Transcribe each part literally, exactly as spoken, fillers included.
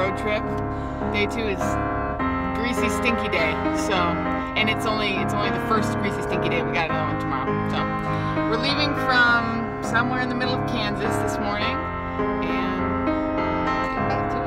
road trip. Day two is greasy, stinky day. So, and it's only it's only the first greasy, stinky day. We got another one tomorrow. So, we're leaving from somewhere in the middle of Kansas this morning, and get back to it.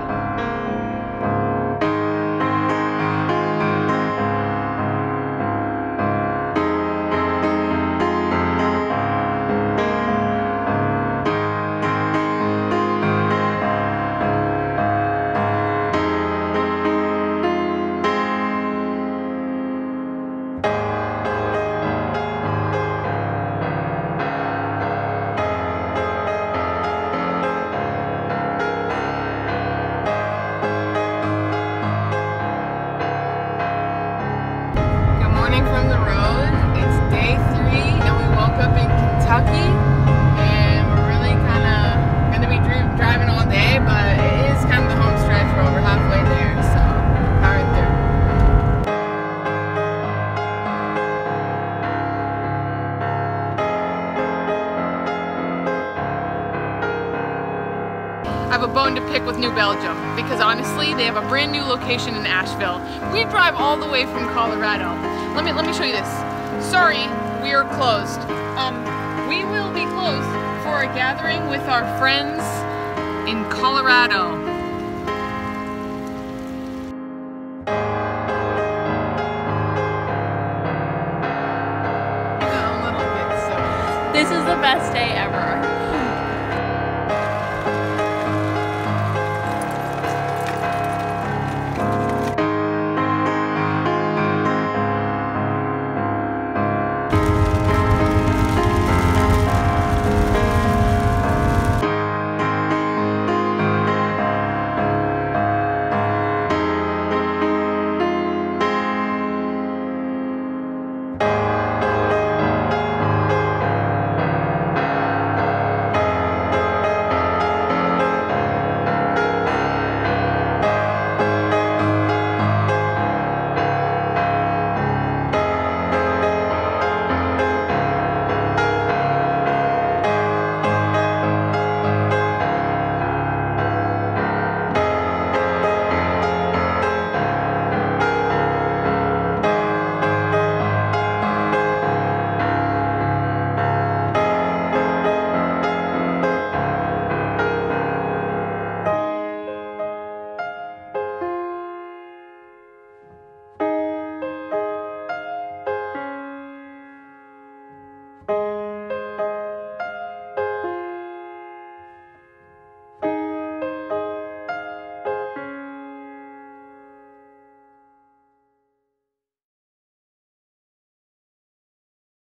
From the road. It's day three and we woke up in Kentucky, and we're really kind of going to be driving all day, but it is kind of the home stretch. We're over halfway there, so powered through. I have a bone to pick with New Belgium because honestly they have a brand new location in Asheville. We drive all the way from Colorado. Let me let me show you this. Sorry, we are closed. Um, we will be closed for a gathering with our friends in Colorado. A little bit, so. This is the best day ever.